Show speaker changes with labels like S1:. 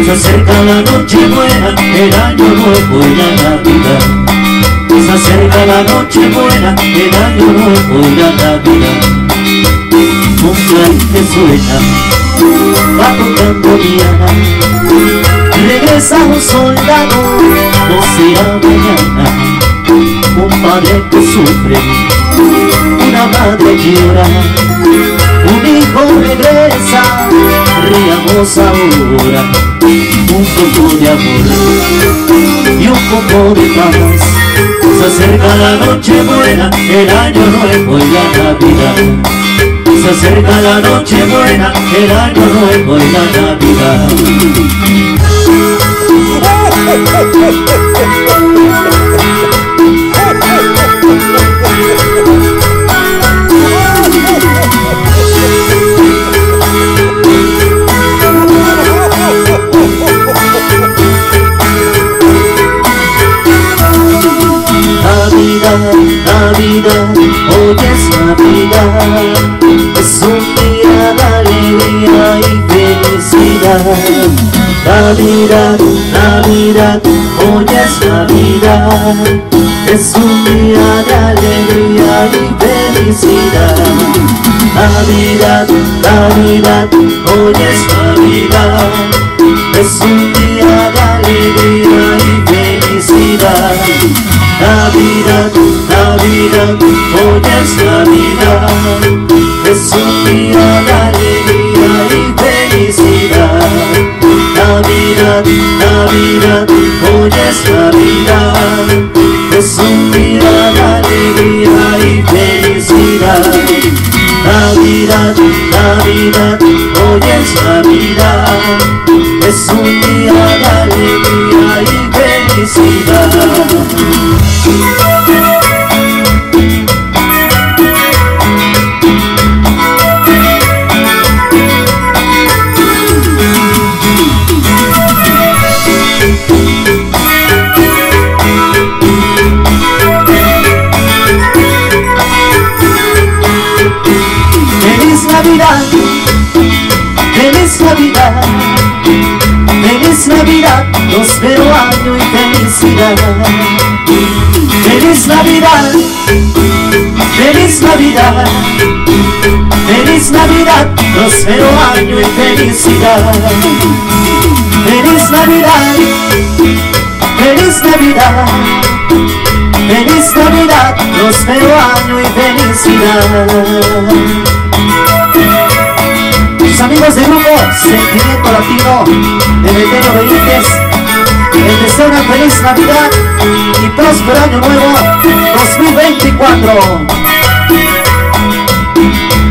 S1: Se acerca la noche buena, el año nuevo y la Navidad. Se acerca la noche buena, el año nuevo y la Navidad. Un clarín que suena, va tocando Diana. Regresa un soldado, no será mañana. Un padre que sufre, una madre llora, un hijo regresa, riamos ahora. Un poco de amor y un poco de paz. Se acerca la noche buena, el año nuevo y la Navidad. Se acerca la noche buena, el año nuevo y la Navidad. Navidad, hoy es Navidad, es un día de alegría y felicidad. Navidad, Navidad, hoy es Navidad, es un día de alegría y felicidad. Navidad, Navidad, hoy es Navidad, es un día de alegría y felicidad. Navidad, Navidad, hoy es Navidad, es un día de alegría y felicidad. Navidad, Navidad, hoy es Navidad, es un día de alegría y felicidad. Navidad, Navidad, hoy es Navidad, es un día de alegría y felicidad. Feliz Navidad, feliz Navidad, feliz Navidad, próspero año y felicidad. Feliz Navidad, feliz Navidad, feliz Navidad, próspero año y felicidad. Feliz Navidad, feliz Navidad, feliz Navidad, próspero año y felicidad. Mis amigos del grupo Sentimiento Latino de Veterano Benítez les deseo una feliz Navidad y próspero año nuevo 2024.